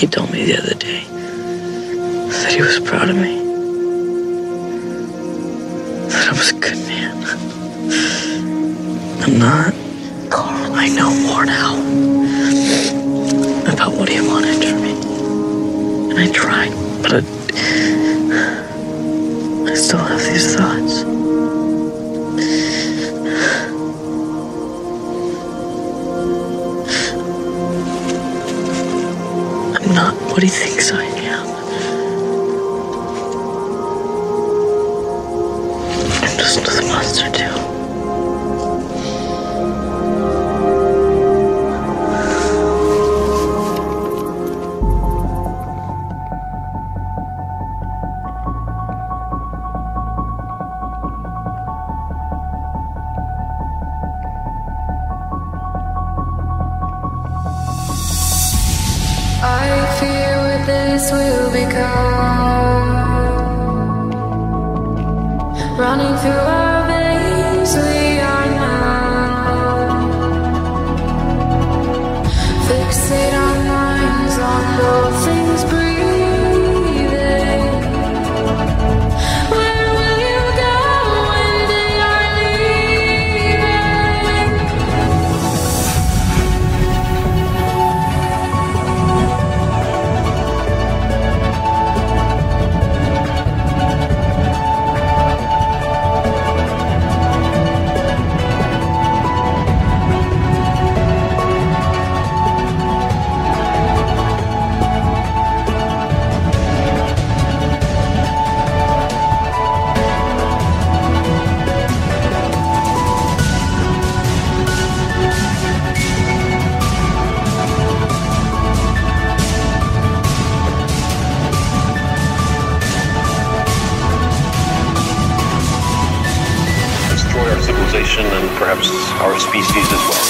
He told me the other day that he was proud of me. That I was a good man. I'm not. Carl, I know more now about what he wanted from me. And I tried, but I still have these thoughts. I'm not what he thinks I am. I'm just another monster too. I fear what this will become. Running through our veins, we are numb. Fixate our minds on all things breathing. Where will you go when they are leaving? Destroy our civilization and perhaps our species as well.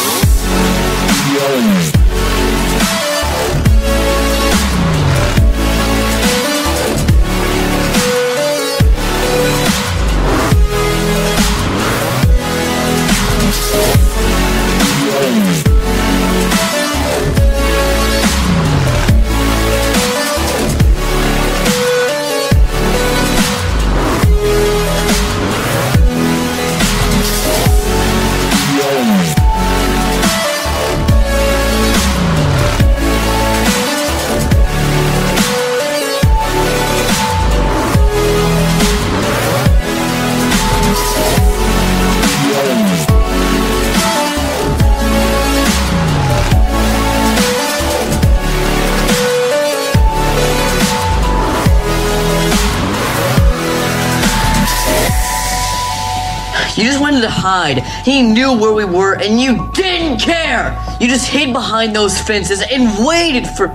You just wanted to hide. He knew where we were, and you didn't care. You just hid behind those fences and waited for...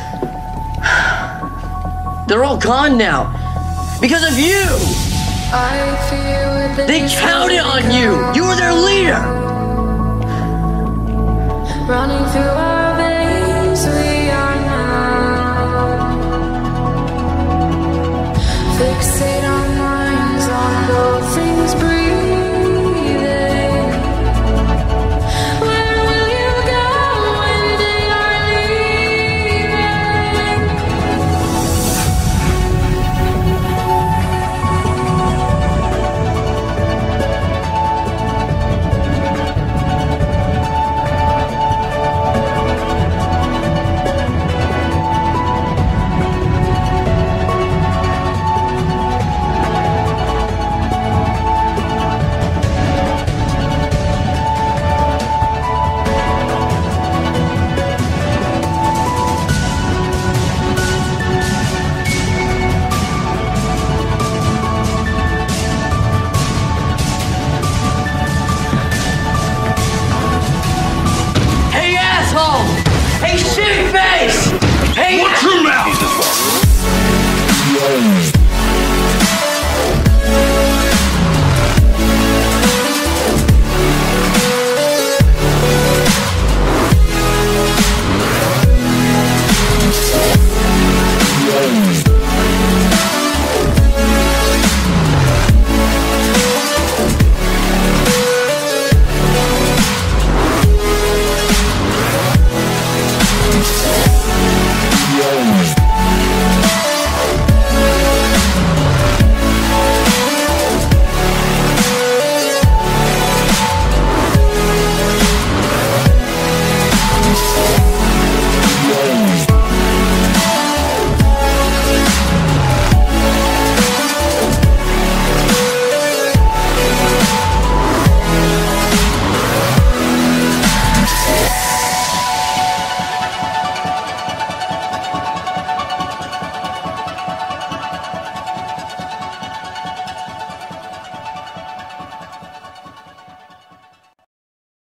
They're all gone now. Because of you. I fear what They this counted will on you. become. You were their leader.